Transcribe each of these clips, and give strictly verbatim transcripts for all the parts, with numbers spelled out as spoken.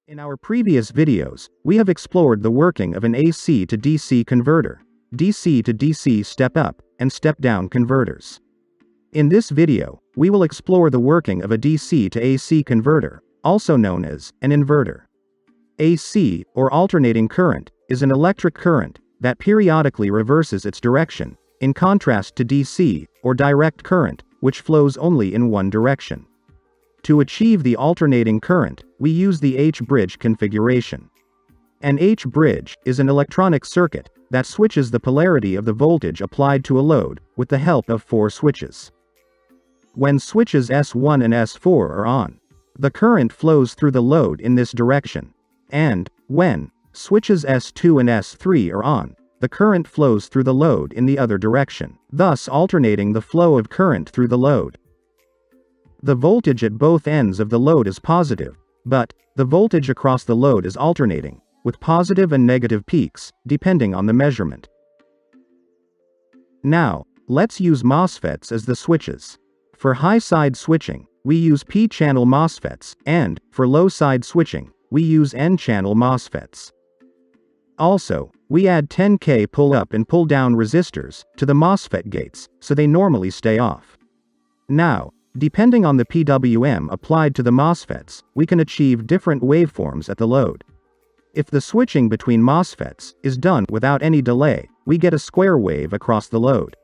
In our previous videos, we have explored the working of an A C to D C converter, D C to D C step-up, and step-down converters. In this video, we will explore the working of a D C to A C converter, also known as an inverter. A C, or alternating current, is an electric current that periodically reverses its direction, in contrast to D C, or direct current, which flows only in one direction. To achieve the alternating current, we use the H-bridge configuration. An H-bridge is an electronic circuit that switches the polarity of the voltage applied to a load with the help of four switches. When switches S one and S four are on, the current flows through the load in this direction, and, when switches S two and S three are on, the current flows through the load in the other direction, thus alternating the flow of current through the load. The voltage at both ends of the load is positive, but the voltage across the load is alternating, with positive and negative peaks, depending on the measurement. Now, let's use MOSFETs as the switches. For high-side switching, we use P-channel MOSFETs, and, for low-side switching, we use N-channel MOSFETs. Also, we add ten K pull-up and pull-down resistors to the MOSFET gates, so they normally stay off. Now, depending on the P W M applied to the MOSFETs, we can achieve different waveforms at the load. If the switching between MOSFETs is done without any delay, we get a square wave across the load.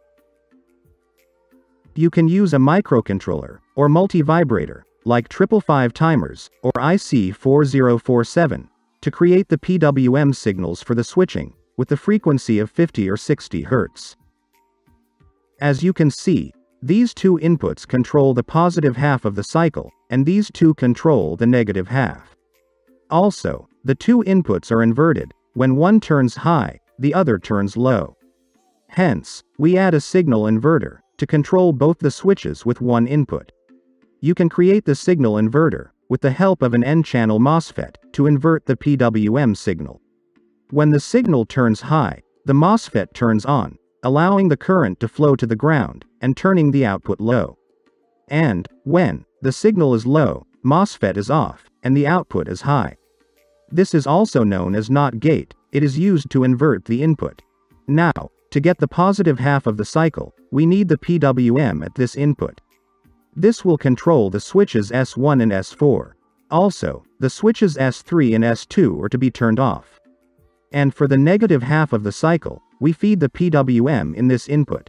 You can use a microcontroller, or multivibrator, like triple five timers, or I C four zero four seven, to create the P W M signals for the switching, with the frequency of fifty or sixty hertz. As you can see, these two inputs control the positive half of the cycle, and these two control the negative half. Also, the two inputs are inverted. When one turns high, the other turns low. Hence, we add a signal inverter to control both the switches with one input. You can create the signal inverter with the help of an N-channel MOSFET to invert the P W M signal. When the signal turns high, the MOSFET turns on, allowing the current to flow to the ground, and turning the output low. And, when the signal is low, MOSFET is off, and the output is high. This is also known as NOT gate. It is used to invert the input. Now, to get the positive half of the cycle, we need the P W M at this input. This will control the switches S one and S four. Also, the switches S three and S two are to be turned off. And for the negative half of the cycle, we feed the P W M in this input.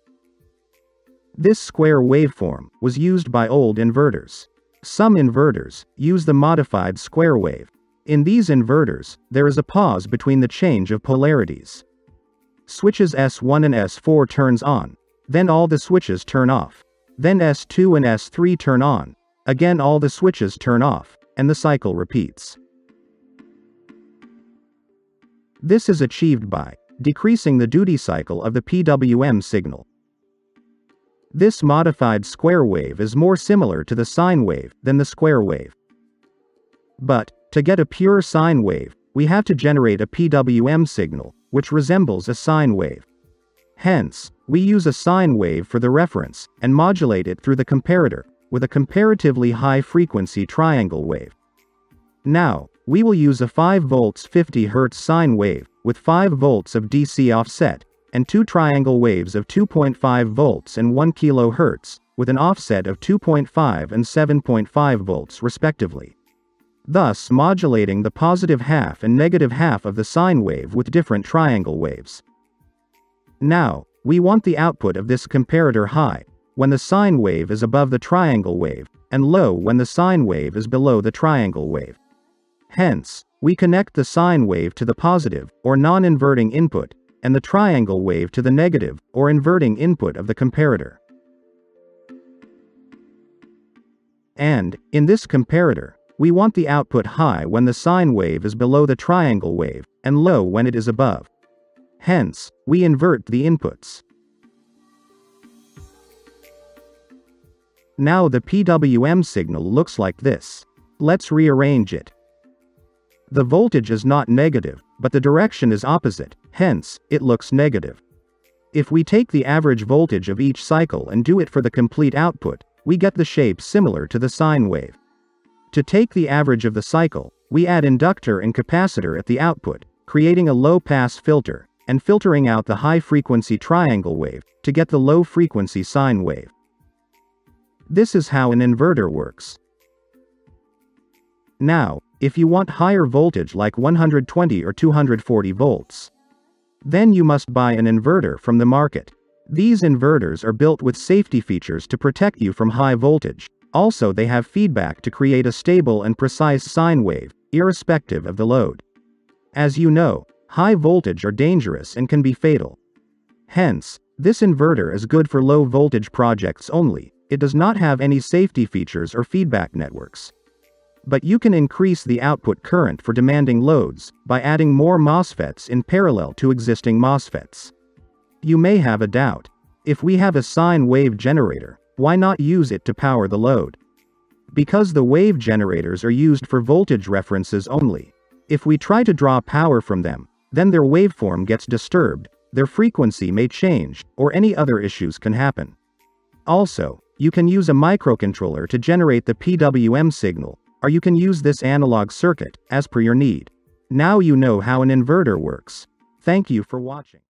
This square waveform was used by old inverters. Some inverters use the modified square wave. In these inverters, there is a pause between the change of polarities. Switches S one and S four turns on, then all the switches turn off. Then S two and S three turn on, again all the switches turn off, and the cycle repeats. This is achieved by decreasing the duty cycle of the P W M signal. This modified square wave is more similar to the sine wave than the square wave. But, to get a pure sine wave, we have to generate a P W M signal, which resembles a sine wave. Hence, we use a sine wave for the reference, and modulate it through the comparator, with a comparatively high-frequency triangle wave. Now, we will use a five volts fifty hertz sine wave, with five volts of D C offset, and two triangle waves of two point five volts and one kilohertz, with an offset of two point five and seven point five volts respectively. Thus modulating the positive half and negative half of the sine wave with different triangle waves. Now, we want the output of this comparator high, when the sine wave is above the triangle wave, and low when the sine wave is below the triangle wave. Hence, we connect the sine wave to the positive, or non-inverting input, and the triangle wave to the negative, or inverting input of the comparator. And, in this comparator, we want the output high when the sine wave is below the triangle wave, and low when it is above. Hence, we invert the inputs. Now the P W M signal looks like this. Let's rearrange it. The voltage is not negative, but the direction is opposite, hence, it looks negative. If we take the average voltage of each cycle and do it for the complete output, we get the shape similar to the sine wave. To take the average of the cycle, We add inductor and capacitor at the output, creating a low-pass filter, and filtering out the high-frequency triangle wave, to get the low-frequency sine wave. This is how an inverter works. Now, if you want higher voltage like one hundred twenty or two hundred forty volts, then you must buy an inverter from the market. These inverters are built with safety features to protect you from high voltage. Also, they have feedback to create a stable and precise sine wave, irrespective of the load. As you know, high voltage are dangerous and can be fatal. Hence, this inverter is good for low voltage projects only. It does not have any safety features or feedback networks. But you can increase the output current for demanding loads by adding more MOSFETs in parallel to existing MOSFETs. You may have a doubt. If we have a sine wave generator, why not use it to power the load? Because the wave generators are used for voltage references only. If we try to draw power from them, then their waveform gets disturbed, their frequency may change, or any other issues can happen. Also, you can use a microcontroller to generate the P W M signal, or you can use this analog circuit, as per your need. Now you know how an inverter works. Thank you for watching.